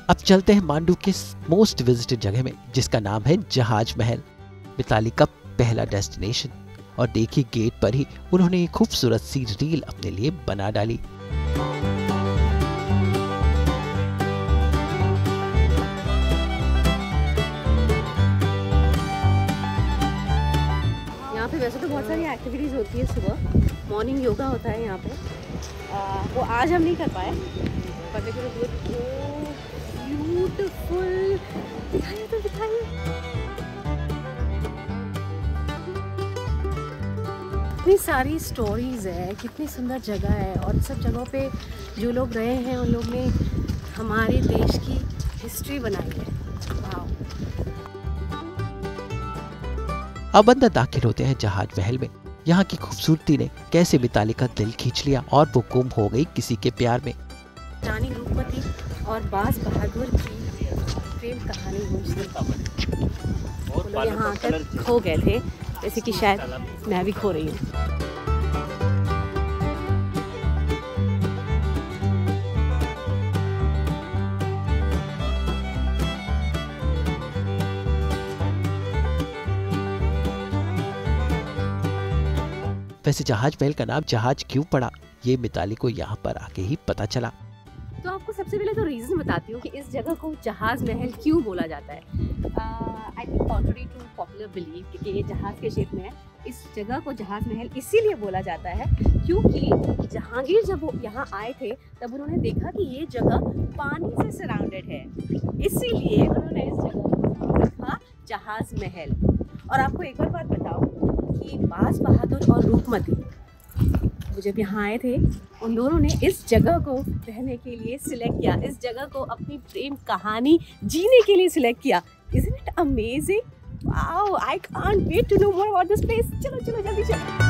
अब चलते हैं मांडू के मोस्ट विजिटेड जगह में, जिसका नाम है जहाज महल, मिताली का पहला डेस्टिनेशन। और देखिए गेट पर ही उन्होंने एक खूबसूरत सी रील अपने लिए बना डाली। यहाँ पे वैसे तो बहुत सारी एक्टिविटीज़ होती है, सुबह मॉर्निंग योगा होता है यहाँ पे। वो आज हम नहीं कर पाए, बट ब्यूटीफुल। दिखाइए तो दिखाइए। कितनी सारी स्टोरीज है, कितनी सुंदर जगह है, और सब जगहों पे जो लोग रहे हैं उन लोग ने हमारे देश की हिस्ट्री बनाई है। वाह। अब अंदर दाखिल होते हैं जहाज महल में। यहाँ की खूबसूरती ने कैसे मिताली का दिल खींच लिया और वो गुम हो गई किसी के प्यार में। रानी रूपमती और बाज बहादुर की प्रेम कहानी वो लोग यहाँ आकर खो गए थे, जैसे कि शायद मैं भी खो रही हूँ। वैसे जहाज महल का नाम जहाज क्यों पड़ा, ये मिताली को यहाँ पर आके ही पता चला। तो आपको सबसे पहले तो रीज़न बताती हूँ कि इस जगह को जहाज महल क्यों बोला जाता है। I think contrary to popular believe कि ये जहाज के शेप में है, इस जगह को जहाज महल इसीलिए बोला जाता है क्योंकि जहांगीर जब वो यहाँ आए थे तब उन्होंने देखा कि ये जगह पानी से सराउंडेड है, इसीलिए उन्होंने इस जगह को रखा जहाज महल। और आपको एक और बात बताऊँ कि बाज बहादुर और रूपमती वो जब यहाँ आए थे उन दोनों ने इस जगह को रहने के लिए सिलेक्ट किया, इस जगह को अपनी प्रेम कहानी जीने के लिए सिलेक्ट किया। Isn't it amazing? Wow, I can't wait to know more about this place. चलो चलो जल्दी चलो।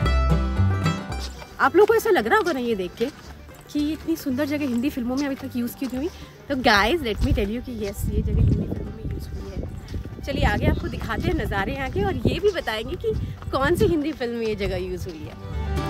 आप लोगों को ऐसा लग रहा होगा ना ये देख के कि इतनी सुंदर जगह हिंदी फिल्मों में अभी तक यूज़ की हुई, तो guys let me tell you कि यस ये जगह हिंदी फिल्मों में यूज़ हुई है। चलिए आगे आपको दिखाते हैं नज़ारे यहाँ के, और ये भी बताएंगे कि कौन सी हिंदी फिल्म में ये जगह यूज़ हुई है।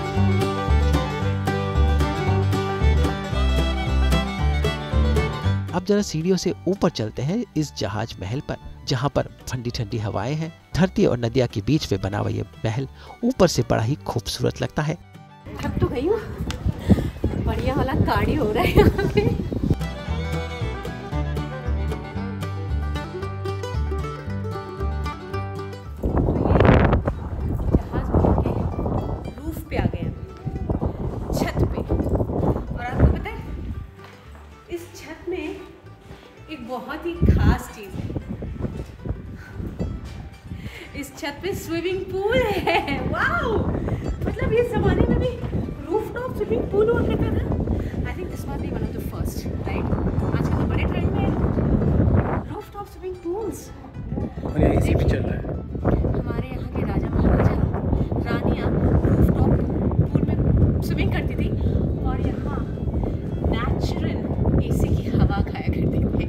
अब जरा सीढ़ियों से ऊपर चलते हैं इस जहाज महल पर, जहाँ पर ठंडी ठंडी हवाएं हैं। धरती और नदिया के बीच में बना हुआ ये महल ऊपर से बड़ा ही खूबसूरत लगता है। थक तो गई हूँ, बढ़िया वाला कार्डियो हो रहा है यहाँ पे। बहुत ही खास चीज है, इस छत पे स्विमिंग पूल है। वाओ, मतलब ये जमाने में भी रूफटॉप स्विमिंग पूल हुआ करता था। I think this must be one of the first, right. आजकल तो बड़े ट्रेंड में रूफटॉप स्विमिंग पूल्स, और यहाँ एसी भी चल रहा है। हमारे यहाँ के राजा महाराजा रानियाँ रूफटॉप पूल में स्विमिंग करती थी और यहाँ नेचुरल एसी की हवा खाया करती थी।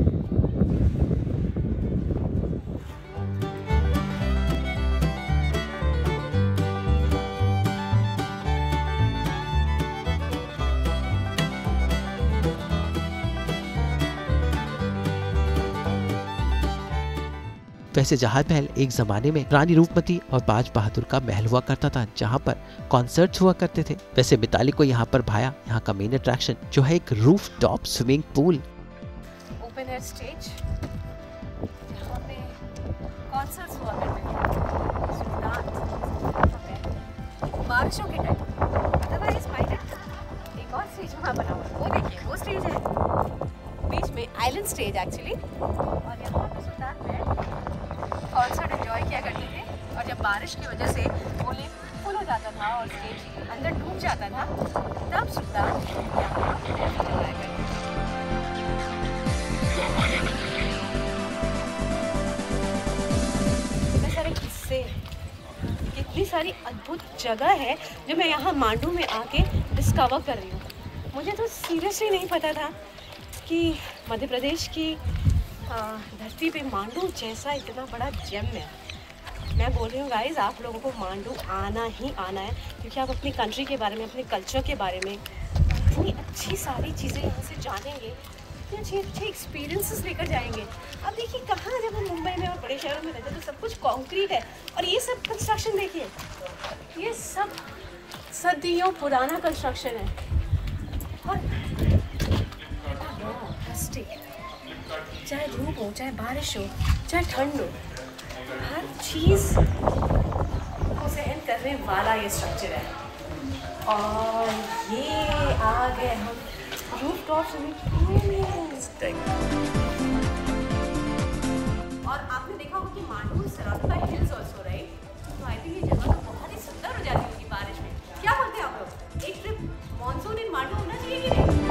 वैसे जहाज महल एक जमाने में रानी रूपमती और बाज बहादुर का महल हुआ करता था, जहाँ पर कॉन्सर्ट्स हुआ करते थे। वैसे मिताली को यहाँ पर भाया यहाँ का मेन अट्रैक्शन जो है एक roof top swimming pool. Open air stage, यहाँ पे कॉन्सर्ट्स हुआ करते थे बारिशों के टाइम। अदरवाइज एक और स्टेज वहाँ बना हुआ, वो देखिए वो स्टेज है बीच में, आइलैंड स्टेज एक्चुअली। और यहाँ पे सुल्तान में कॉन्सर्ट एंजॉय किया करते थे, और जब बारिश की वजह से वो लेक फुल हो जाता था और स्टेज अंदर डूब जाता था, तब सुल्तान यहाँ एंजॉय करते थे। इतने सारे किस्से, कितनी सारी अद्भुत जगह है जो मैं यहाँ मांडू में आके डिस्कवर कर रही हूँ। मुझे तो सीरियसली नहीं पता था कि मध्य प्रदेश की धरती पे मांडू जैसा इतना बड़ा जेम है। मैं बोल रही हूँ गाइज, आप लोगों को मांडू आना ही आना है, क्योंकि आप अपनी कंट्री के बारे में, अपने कल्चर के बारे में इतनी अच्छी सारी चीज़ें यहाँ से जानेंगे इतने अच्छे अच्छे एक्सपीरियंसेस लेकर जाएंगे। अब देखिए कहाँ, जब हम मुंबई में और बड़े शहरों में रहते हैं तो सब कुछ कंक्रीट है, और ये सब कंस्ट्रक्शन देखिए, ये सब सदियों पुराना कंस्ट्रक्शन है। और चाहे धूप हो, चाहे बारिश हो, चाहे ठंड हो, हर चीज़ को सहन करने वाला ये स्ट्रक्चर है। और ये आ गए हम रूफटॉप स्विमिंग पूल। और आपने देखा होगा कि Mandu is surrounded by hills also, right? तो आई थिंक ये जगह तो बहुत ही सुंदर हो जाती होगी बारिश में। क्या बोलते हैं आप लोग? एक ट्रिप मॉनसून इन मांडू होना चाहिए कि नहीं?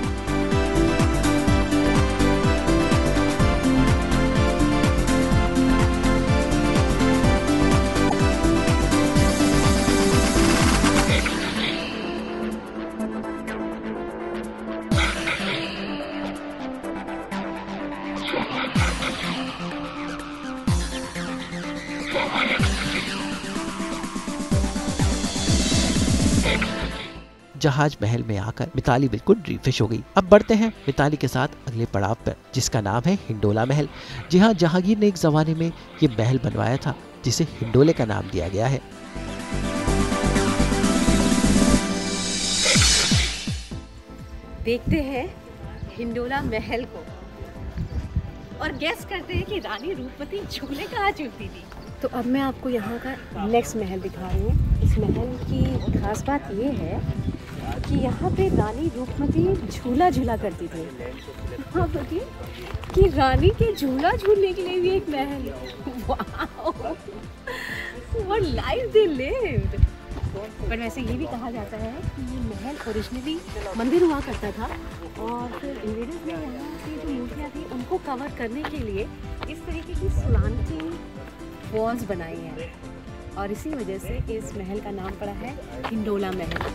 जहाज महल में आकर मिताली बिल्कुल रिफ्रेश हो गई। अब बढ़ते हैं मिताली के साथ अगले पड़ाव पर, जिसका नाम है हिंडोला महल। जी हाँ, जहांगीर ने एक जमाने में ये महल बनवाया था, जिसे हिंडोले का नाम दिया गया है। देखते हैं हिंडोला महल को और गेस करते हैं कि रानी रूपमती झूले कहाँ झूलती थी। तो अब मैं आपको यहाँ का नेक्स्ट महल दिखा रही हूँ। इस महल की खास बात ये है कि यहाँ पे रानी रूपमती झूला झूला करती थी। हाँ देखिए कि रानी के झूला झूलने के लिए भी एक महल। Wow, what life they lived. पर वैसे ये भी कहा जाता है कि ये महल ओरिजिनली मंदिर हुआ करता था, और फिर इन्वेडर्स ने यहाँ की जो मूर्तियाँ थी उनको कवर करने के लिए इस तरीके की स्लांटिंग वॉल्स बनाई हैं, और इसी वजह से इस महल का नाम पड़ा है हिंडोला महल।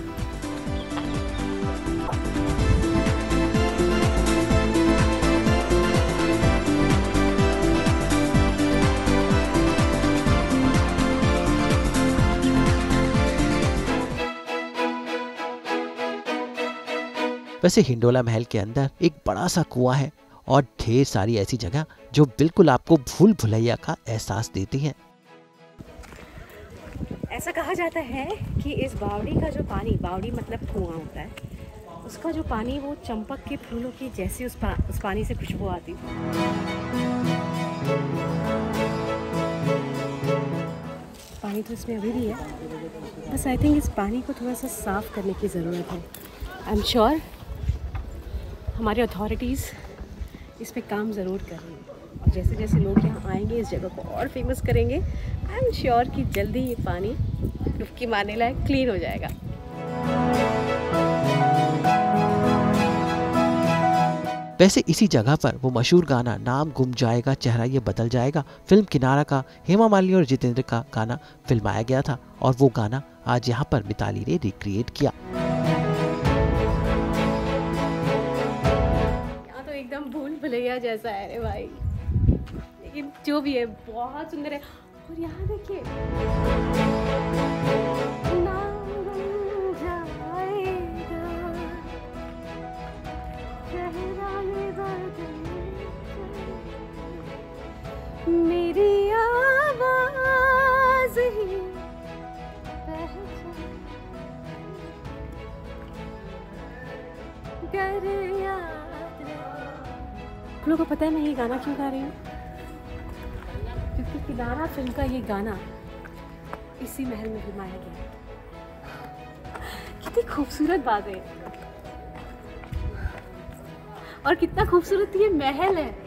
वैसे हिंडोला महल के अंदर एक बड़ा सा कुआं है और ढेर सारी ऐसी जगह जो बिल्कुल आपको भूल भुलैया का एहसास देती हैं। ऐसा कहा जाता है कि इस बावड़ी का जो पानी, बावड़ी मतलब कुआं होता है, उसका जो पानी वो चंपक के फूलों की जैसी उस पानी से खुशबू आती थी। पानी तो इसमें अभी भी है, बस आई थिंक इस पानी को थोड़ा सा साफ़ करने की ज़रूरत है। आई एम श्योर हमारी अथॉरिटीज़ इस पे काम ज़रूर कर रही हैं, और जैसे जैसे लोग यहाँ आएंगे इस जगह को और फेमस करेंगे, आई एम श्योर कि जल्दी ये पानी डुबकी मारने लायक क्लीन हो जाएगा। वैसे इसी जगह पर वो मशहूर गाना नाम गुम जाएगा चेहरा ये बदल जाएगा फिल्म किनारा का हेमा मालिनी और जितेंद्र का गाना फिल्माया गया था, और वो गाना आज यहाँ पर मिताली ने रिक्रिएट किया। यहाँ तो एकदम भूल भुलैया जैसा है रे भाई, लेकिन जो भी है बहुत सुंदर है। और यहाँ देखिए मेरी आवाज़ ही पहचान कर याद रहे। आप लोगों को पता है मैं ये गाना क्यों गा रही हूँ? क्योंकि किनारा फिल्म का ये गाना इसी महल में फिल्माया गया है। कितनी खूबसूरत बात है, और कितना खूबसूरत ये महल है।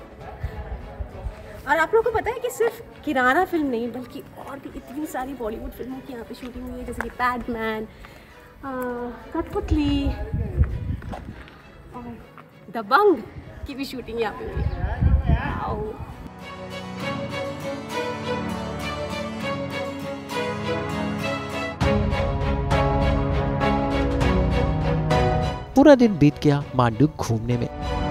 और आप लोगों को पता है कि सिर्फ किनारा फिल्म नहीं बल्कि और भी इतनी सारी बॉलीवुड फिल्मों की यहाँ पे शूटिंग हुई है, जैसे कि पैडमैन, कठपुतली और दबंग की भी शूटिंग यहाँ पे हुई है। पूरा दिन बीत गया मांडू घूमने में।